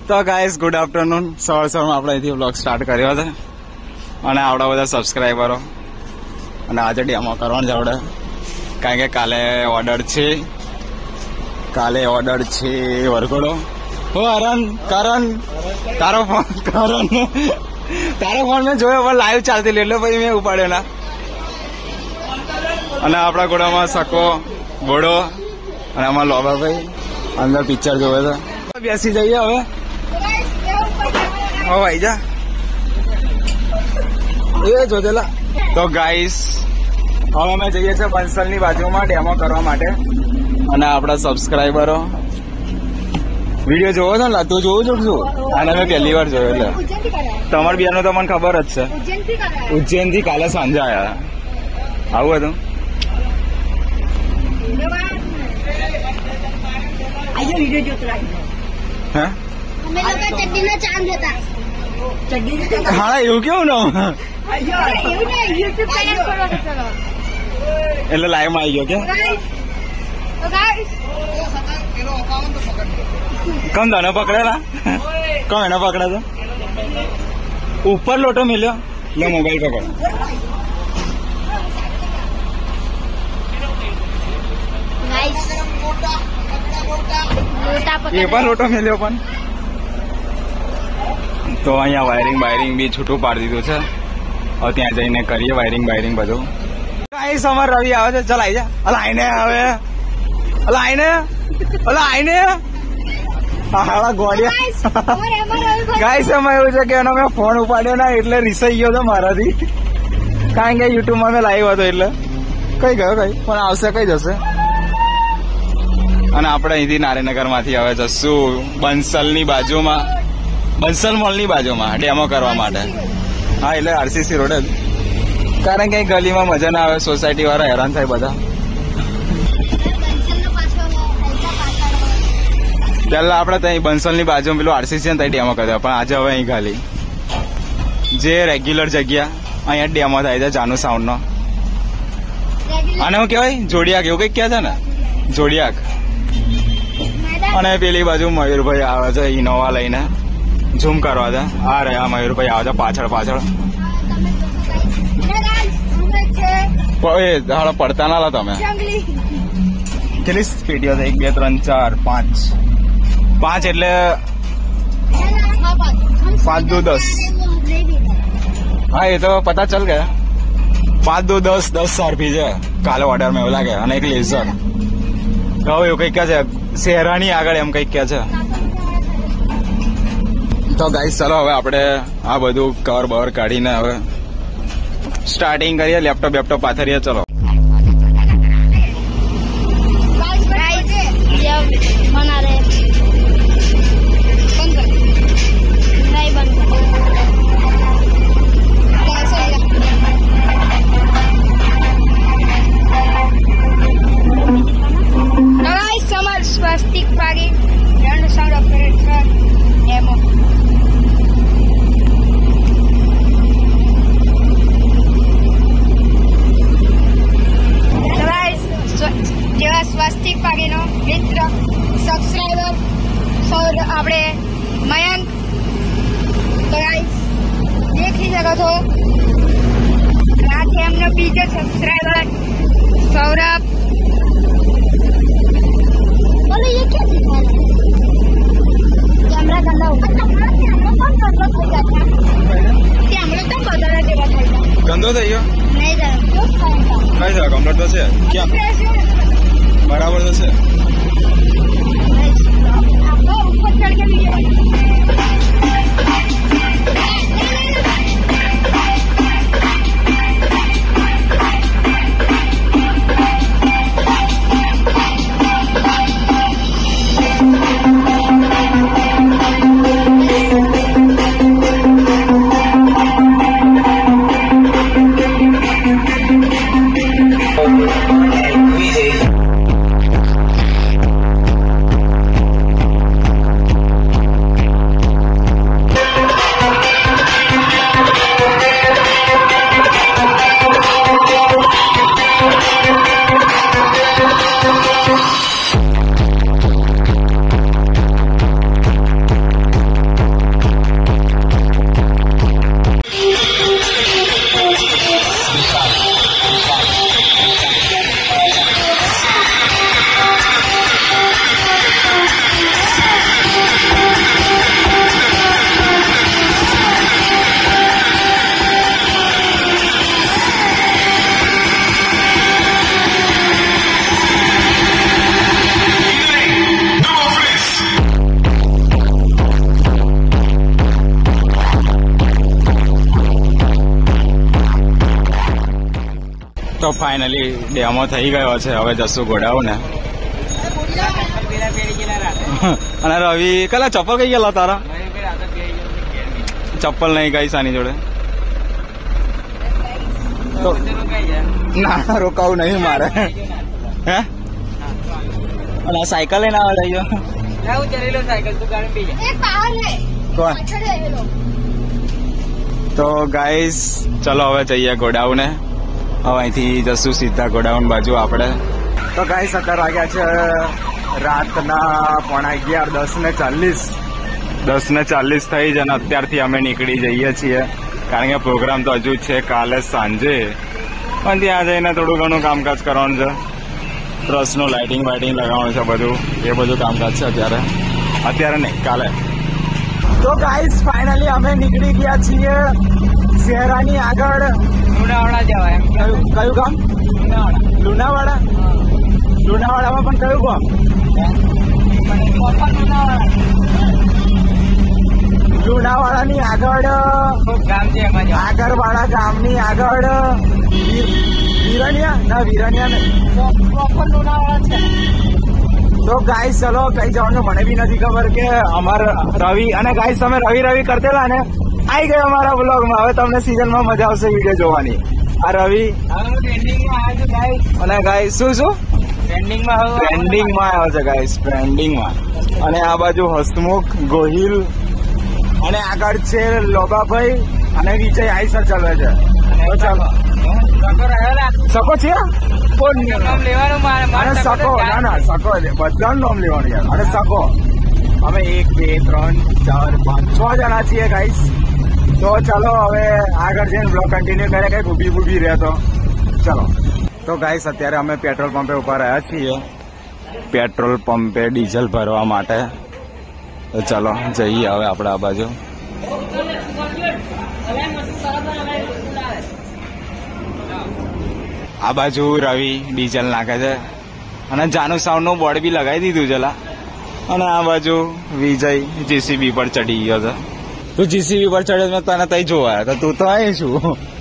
તો guys good afternoon. સવારમાં આપણે અહીંથી વ્લોગ સ્ટાર્ટ કર્યો હતો અને આવડા બધા સબસ્ક્રાઈબરો અને આજે ડેમો કરવાનું છે આપણે, કારણ કે કાલે ઓર્ડર છે વરઘોડો. હો અરન કરણ તારો ફોન મેં જોયો પણ લાઈવ ચાલતી એટલે પછી મેં ઉપાડ્યો ના. અને આપણા ઘોડામાં સકો ઘોડો અને આમાં લોબાભાઈ અંદર પિક્ચર જોવે છે. બેસી જઈએ હવે. ભાઈ જા એ જોજેલા. તો ગાઈસ હવે અમે જઈએ છીએ બંસલની બાજુમાં ડેમો કરવા માટે. અને આપણા સબસ્ક્રાઈબરો વિડીયો જોવો છો ને, તું જોવું છું શું? અને મેં પહેલી વાર જોયો એટલે તમારી બેનો તો મને ખબર જ છે. ઉજ્જૈન થી કાલે સાંજે આવ્યા. આવું હતું. હા એવું કેવું ને એટલે લાઈવ માં આવી ગયો કે કમ તને પકડેલા? કમ એને પકડે તો ઉપર લોટો મિલ્યો. લે મોબાઈલ પકડ. એ પણ લોટો મિલ્યો. પણ તો અહીંયા વાયરિંગ બી છૂટું પાડી દીધું છે. હવે ત્યાં જઈને કરીએ વાયરિંગ બધું. અહીં સમર રવિ આવે છે. ચલ આઈ જા. આઈને હવે આઈને હાડા ગોળિયા. ગાઈસ એમાં એવું છે કે એનો મેં ફોન ઉપાડ્યો ના એટલે રીસાઈ ગયો હતો મારાથી, કારણ કે યુટ્યુબમાં મેં લાવ્યો હતો એટલે કઈ ગયો પણ આવશે કઈ જશે. અને આપણે અહીંથી નારેનગર માંથી હવે જશું બંસલ મોલની બાજુમાં ડેમો કરવા માટે. હા એટલે આરસીસી રોડ જ, કારણ કે ગલીમાં મજા ના આવે, સોસાયટી વાળા હેરાન થાય બધા. પેલા આપણે ત્યાં બંસલની બાજુમાં પેલું આરસીસી ત્યાં ડેમો કર્યો, પણ આજે હવે અહીં ખાલી જે રેગ્યુલર જગ્યા અહીંયા ડેમો થાય છે જાનુ સાઉન્ડ નો. આને શું કેવાય? જોડિયાક એવું કઈક ક્યાં છે ને, જોડિયાક. અને પેલી બાજુ મયુરભાઈ આવે છે ઇનોવા લઈને ઝૂમ કરવા છે. આ રહ્યા મયુરભાઈ આવે છે પાછળ. પડતા ના લો તમે. કેટલી સ્પીડીઓ છે? 1 2 3 4 5 એટલે 5 2 10. હા એ તો પતા ચલ ગયા. 5 2 10 RP છે કાલે ઓર્ડર માં એવું લાગે. અને એક લેઝર હવે એવું કઈક છે શહેરાની આગળ એમ કઈક કે છે. તો ગાઈસ ચલો હવે આપણે આ બધું કવર બવર કાઢીને હવે સ્ટાર્ટિંગ કરીએ. લેપટોપ પાથરીએ. ચલો સ્વસ્તિક પાડી દંડ સાઉન્ડ ઓપરેટર ડેમો. જેવા સ્વસ્તિક પાડીનો મિત્ર સબસ્ક્રાઈબર આપણે મયંક. તો દેખી શકો છો આ છે એમનો બીજો સબસ્ક્રાઈબર સૌરભ. ये क्या दिखा रहा है? कैमरा गंदा हो गया. कैमरा तो बदला तेरा था. गंदो થઈ ગયો? નહીં જાય. કઈ છે? કમ્પ્લીટ તો છે. ક્યાં બરાબર તો છે. आपको ऊपर चढ़ के वीडियो તો ફાઇનલી ડેમો થઈ ગયો છે. હવે જશું ગોડાઉન ને. અને રવિ કલા ચપ્પલ કઈ ગયેલા તારા? ચપ્પલ નહીં ગઈ સાની જોડે. તો ના રોકાવું નહીં મારે. હે અને આ સાયકલ લઈને આવે લઈ જાઓ. તો ગાઈસ ચલો હવે જઈએ ગોડાઉને. હવે અહીંથી જશું સીધા ગોડાઉન બાજુ આપણે. તો ગાઈસ અત્યારે વાગ્યા છે રાતના 11:40. 10:40 થઈ છે અને અત્યારથી અમે નીકળી જઈએ છીએ, કારણ કે પ્રોગ્રામ તો હજુ છે કાલે સાંજે. પણ ત્યાં જઈને થોડું ઘણું કામકાજ કરવાનું છે. ટ્રસ્ટનું લાઇટિંગ વાઇટિંગ લગાવવાનું છે, બધું એ બધું કામકાજ છે અત્યારે નહીં, કાલે. તો ગાઈસ ફાઇનલી અમે નીકળી ગયા છીએ શહેરાની આગળ. લુણાવાડા જવાય. કયું ગામ? લુણાવાડા. લુણાવાડામાં પણ કયું ગામ? લુણાવાડાની આગળ ગામ છે એમાં આગળવાળા ગામની આગળ વિરણિયા ના વિરણિયા નહીં. લુણાવાડા છે. તો ગાઈસ ચલો કઈ જવાનું મને બી નથી ખબર કે અમારા રવિ અને ગાઈસ તમે રવિ કરતેલા ને આવી ગયો અમારા બ્લોગમાં. હવે તમને સિઝનમાં મજા આવશે વિડીયો જોવાની. આ રવિ અને ગાઈસ શું ટ્રેન્ડિંગમાં આવ્યો છે ગાઈસ, ટ્રેન્ડિંગમાં. અને આ બાજુ હસમુખ ગોહિલ અને આગળ છે લોબાભાઈ અને વિજય આઈસર ચાલે છે. સકો છે અને સકો ના સકો બધાનું નામ લેવાનું યાર. અને સકો અમે 1 2 3 4 5 6 જણા છીએ ગાઈસ. તો ચાલો હવે આગળ જઈને બ્લોગ કન્ટિન્યુ કરે, કઈક ઉભી રહેતો. ચલો. તો ગાઈસ અત્યારે અમે પેટ્રોલ પંપે ઉભા રહ્યા છીએ, પેટ્રોલ પંપે ડીઝલ ભરવા માટે. તો ચાલો જઈએ હવે આપણે આ બાજુ. આ બાજુ રવિ ડીઝલ નાખે છે અને જાનુ સાઉન્ડ નું બોર્ડ બી લગાવી દીધું છે. અને આ બાજુ વિજય જીસીબી પર ચડી ગયો છે. તું જીસીબી પર ચડ્યો, મેં તને તઈ જોવા તો તું તો અહીં છું.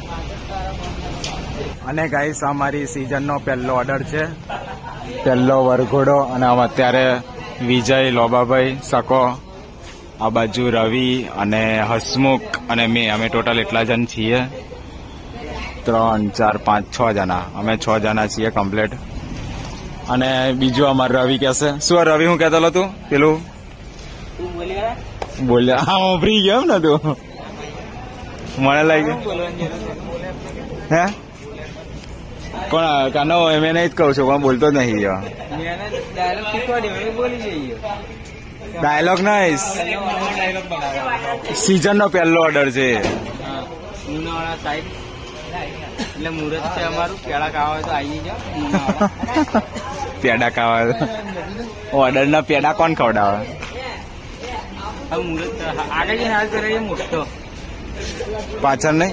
અને ગાઈસ અમારી સિઝનનો પહેલો ઓર્ડર છે, પહેલો વરઘોડો. અને અત્યારે વિજય, લોબાભાઈ, સકો, આ બાજુ રવિ અને હસમુખ અને મેં, અમે ટોટલ એટલા જણ છીએ. 3 4 5 6 જણા. અમે 6 જણા છીએ કમ્પ્લીટ. અને બીજું અમારે રવિ કહેશે શું? રવિ હું કહેતો તું પેલું બોલ્યા? હા ઉભરી ગયો એમ ને તું? મને લાગ્યું હે કોણ કાનો મેં નહીં જ કહું છું, પણ બોલતો જ નહીં. ડાયલોગ નહીં, સીઝન નો પહેલો ઓર્ડર છે. એટલે મુહૂર્ત છે અમારું. પેડા ખાવા તો આવી જાઓ. પેડા ખાવા ઓર્ડર ના પેડા કોણ ખવડાવે? મુહૂર્ત આગળ જઈને હાલ કરે મોટો પાછળ નહીં.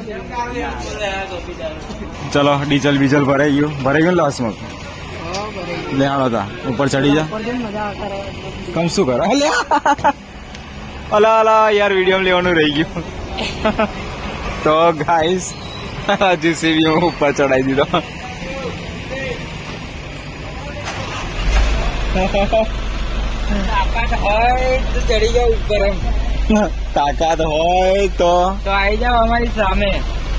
ચલો ડીઝલ બીજલ ભરાઈ ગયું લાસ્ટમાં. લે આવો તા ઉપર ચડી જા. કમ શું કરો? અલા યાર વિડીયો લેવાનું રહી ગયું. તો ગાઈસ જીસીબી ઉપર ચડાવી દીધો. તાકાત હોય તો ચડી જાવ ઉપર. તાકાત હોય તો આવી જાવ અમારી સામે.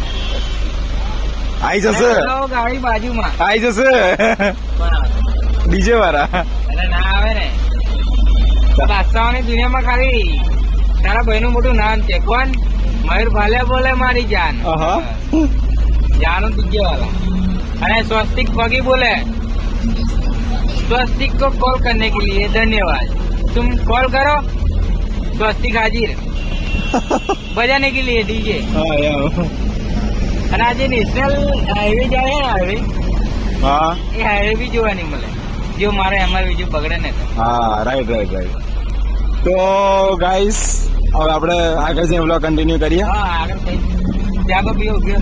આવી જશે ગાડી બાજુમાં આવી જશે ડીજે વાળા. ના આવે ને. બાદશાહોની દુનિયામાં ખાલી તારા ભાઈનું મોટું નામ છે કોણ? મયુર ભાલે બોલે મારી જાન. जानो दीजिए वाला. अरे स्वस्तिक पगी बोले स्वस्तिक को कॉल करने के लिए धन्यवाद. तुम कॉल करो, स्वस्तिक हाजिर बजाने के लिए डीजे. અને આજે નેશનલ હાઈવે જાય ને હાઈવે, હા એ હાઈવે બી જોવા નહીં મળે જો મારે અમારે બીજું બગડે ને. હા રાઈટ. તો ગાઈસ હવે આપણે આગળ જઈને વ્લોગ કન્ટિન્યુ કરીએ. હા આગળ ત્યાં બી ઉભી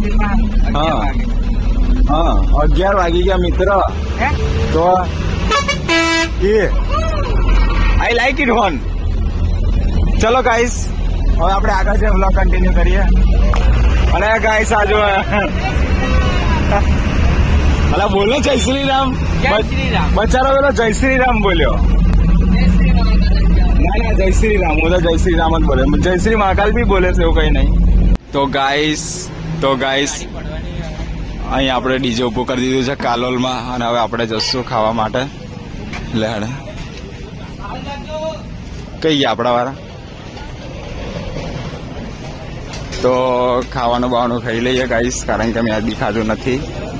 11 વાગી ગયા મિત્ર. તો આઈ લાઈક ઇટ હોન. ચલો ગાઈસ હવે આપણે આગળ જઈને વ્લોગ કન્ટિન્યુ કરીએ. અને ગાઈસ આ જો અલા બોલો જય શ્રી રામ. જય શ્રી રામ. બચારો પેલો જય શ્રી રામ બોલ્યો. જય શ્રી રામ. ના ના જય શ્રી રામ, હું તો જય શ્રી રામ જ બોલે. જય શ્રી મહાકાલ બી બોલે છે, એવું કઈ નહીં. તો ગાઈસ અહીં આપણે ડીજે ઉભું કરી દીધું છે કાલોલમાં, અને હવે આપણે જશું ખાવા માટે. લેડ કઈ ગયા આપણા વાળા. તો ખાવાનું બાવાનું ખાઈ લઈએ ગાઈસ, કારણ કે મેં બી ખાધું નથી.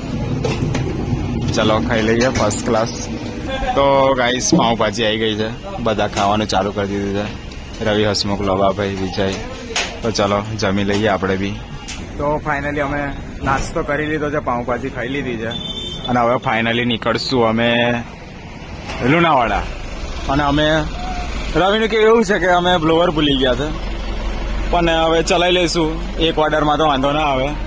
ચલો ખાઈ લઈએ ફર્સ્ટ ક્લાસ. તો ગાઈસ પાઉંભાજી આવી ગઈ છે, બધા ખાવાનું ચાલુ કરી દીધું છે. રવિ, હસમુખ, લોબાભાઈ, વિજય. તો ચલો જમી લઈએ આપણે બી. તો ફાઇનલી અમે નાસ્તો કરી લીધો છે, પાઉંભાજી ખાઈ લીધી છે, અને હવે ફાઇનલી નીકળશું અમે લુણાવાડા. અને અમે રવિનું કેવું એવું છે કે અમે બ્લોવર ભૂલી ગયા છે, પણ હવે ચલાવી લઈશું. એક ઓર્ડરમાં તો વાંધો ના આવે.